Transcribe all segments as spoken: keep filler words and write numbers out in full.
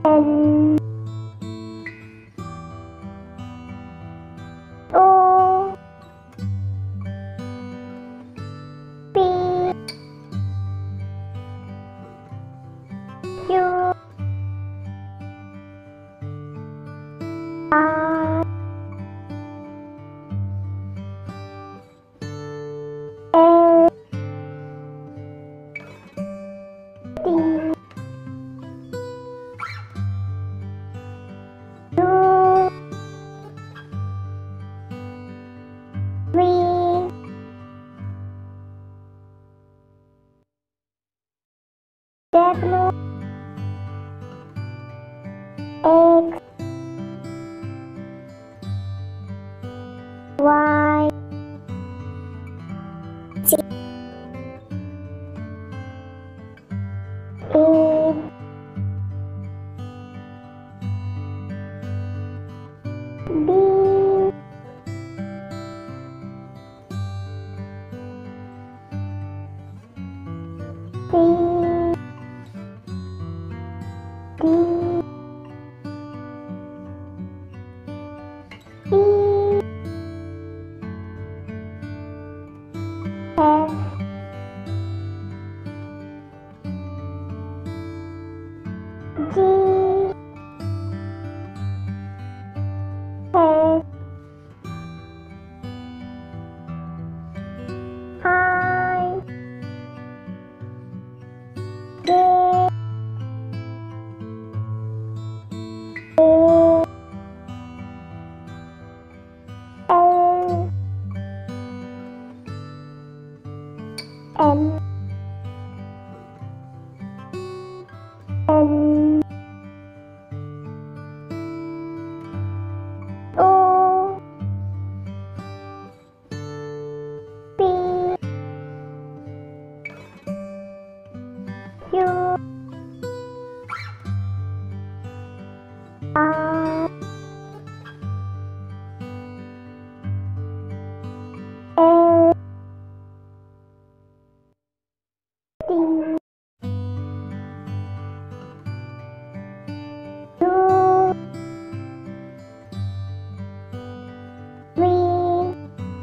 N O P Q R S T U V W X Y Z A B C D E F G H I J A L M N O P Q R S T U V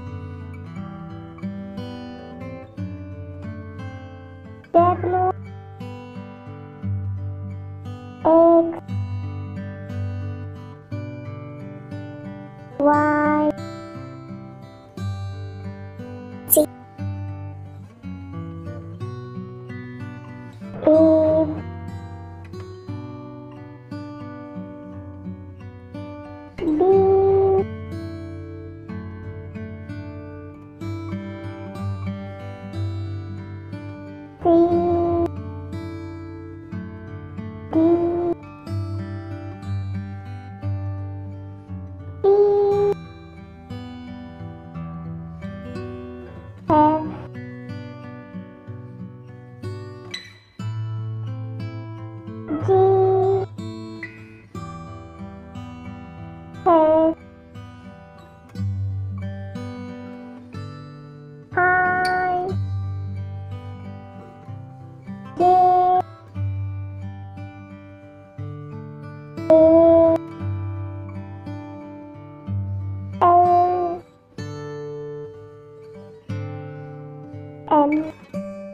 W X Y Z A B C D E F G H I J A L M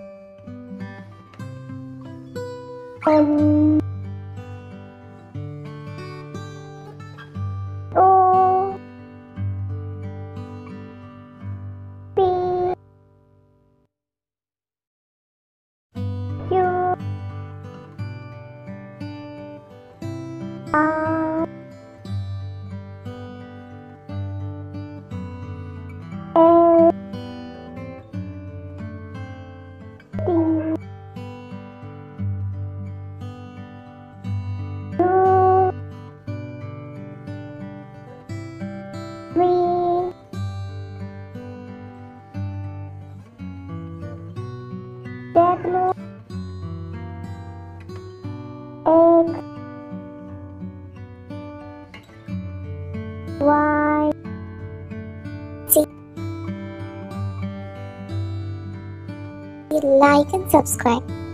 N O P Q R S T U V W X Y Z. Like and subscribe.